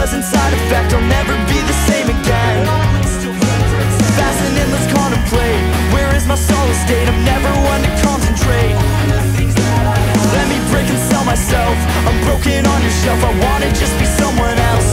doesn't side effect, I'll never be the same again. Fast and endless contemplate, where is my solace state? I'm never one to concentrate. Let me break and sell myself, I'm broken on your shelf, I wanna just be someone else.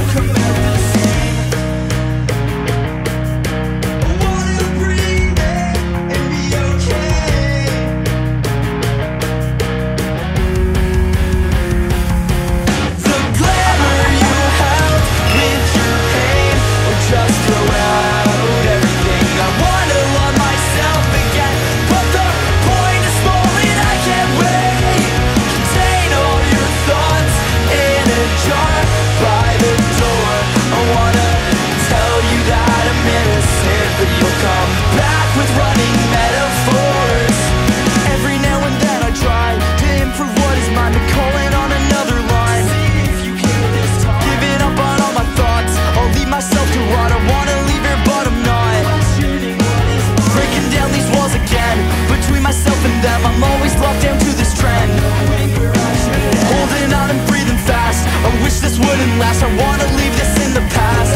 I'm always locked down to this trend, holding on and breathing fast. I wish this wouldn't last, I wanna leave this in the past.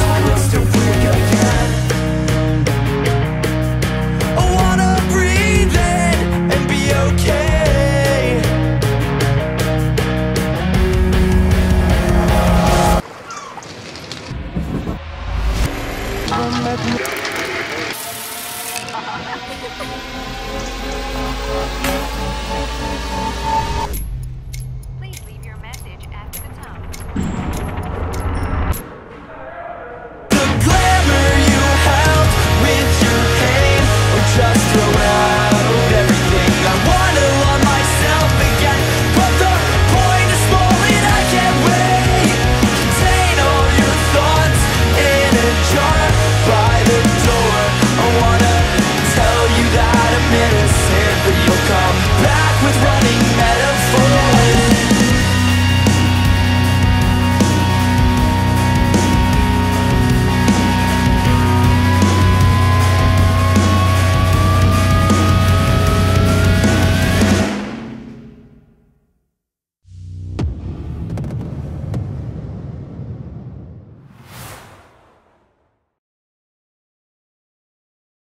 I wanna breathe in and be okay.